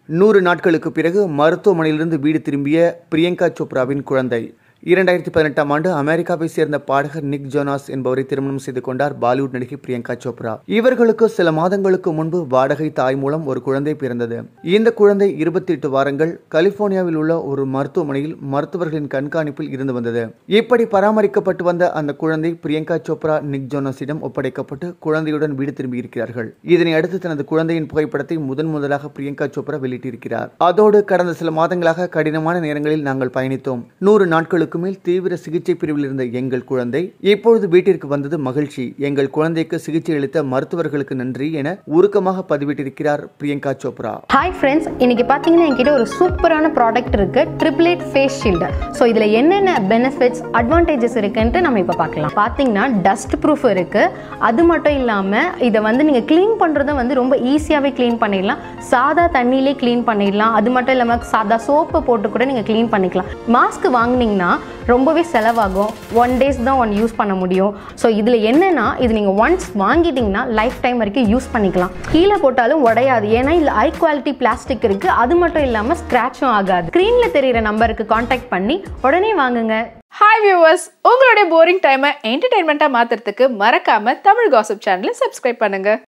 100 நாட்களுக்கு பிறகு மருத்துவமனையிலிருந்து வீடு திரும்பிய பிரியங்கா சோப்ராவின் குழந்தை. 2018ஆம் ஆண்டு அமெரிக்காவை சேர்ந்த பாடகர் நிக் ஜோனாஸ் என்பவரை திருமணம் செய்து கொண்டார் பாலிவுட் நடிகை பிரியங்கா சோப்ரா. இவர்களுக்கு சில மாதங்களுக்கு முன்பு வாடகை தாய் மூலம் ஒரு குழந்தை பிறந்தது. இந்த குழந்தை 28 வாரங்கள் கலிபோர்னியாவில் உள்ள ஒரு மருத்துவமனையில் மருத்துவர்களின் கண்காணிப்பில் இருந்து வந்தது. இப்படி பராமரிக்கப்பட்டு வந்த அந்த குழந்தை பிரியங்கா சோப்ரா நிக் ஜோனாஸிடம் ஒப்படைக்கப்பட்டு குழந்தையுடன் வீடு திரும்பி இருக்கிறார்கள். இதனை அடுத்து தனது குழந்தையின் புகைப்படத்தை முதலாக பிரியங்கா சோப்ரா வெளியிட்டிருக்கிறார். அதோடு கடந்த சில மாதங்களாக கடினமான நேரங்களில் நாங்கள் பயணித்தோம். 100 நாட்களுக்கு மேல் தீவிர சிகிச்சை பிரிவில் இருந்த எங்கள் குழந்தை இப்பொழுது வீட்டிற்கு வந்தது மகிழ்ச்சி. எங்கள் குழந்தைக்கு சிகிச்சை அளித்த மருத்துவர்களுக்கு நன்றி என உருக்கமாக பதிவிட்டிருக்கிறார் பிரியங்கா சோப்ரா. ஹாய் ஃப்ரெண்ட்ஸ், இன்னைக்கு பாத்தீங்கன்னா என்கிட்ட ஒரு சூப்பரான ப்ராடக்ட் இருக்கு, ட்ரிப்ளேட் ஃபேஸ் ஷீல்டு. ஸோ இதுல என்னென்ன பெனிஃபிட்ஸ் அட்வான்டேஜஸ் இருக்குன்ட்டு நம்ம இப்போ பார்க்கலாம். பாத்தீங்கன்னா டஸ்ட் ப்ரூஃப் இருக்கு. அது மட்டும் இல்லாம இதை நீங்க கிளீன் பண்றதும் ரொம்ப ஈஸியாவே கிளீன் பண்ணிடலாம். சாதா தண்ணியிலே கிளீன் பண்ணிடலாம். அது மட்டும் இல்லாம சாதா சோப்பு போட்டு கூட நீங்க கிளீன் பண்ணிக்கலாம். மாஸ்க் வாங்கினீங்கன்னா ரொம்பவே செலவாகும். 1 days தான் யூஸ் பண்ண முடியும். ஸோ இதில் என்னன்னா, இது நீங்கள் ஒன்ஸ் வாங்கிட்டீங்கன்னா லைஃப் டைம் வரைக்கும் யூஸ் பண்ணிக்கலாம். கீழே போட்டாலும் உடையாது, ஏன்னா இதில் ஹை குவாலிட்டி பிளாஸ்டிக் இருக்குது. அது மட்டும் இல்லாமல் ஸ்க்ராட்சும் ஆகாது. ஸ்க்ரீனில் தெரிகிற நம்பருக்கு கான்டாக்ட் பண்ணி உடனே வாங்குங்க. ஹாய் வியூவர்ஸ், உங்களுடைய போரிங் டைமை என்டர்டைன்மெண்ட்டாக மாற்றுறதுக்கு மறக்காமல் தமிழ் காசிப் சேனலை சப்ஸ்கிரைப் பண்ணுங்கள்.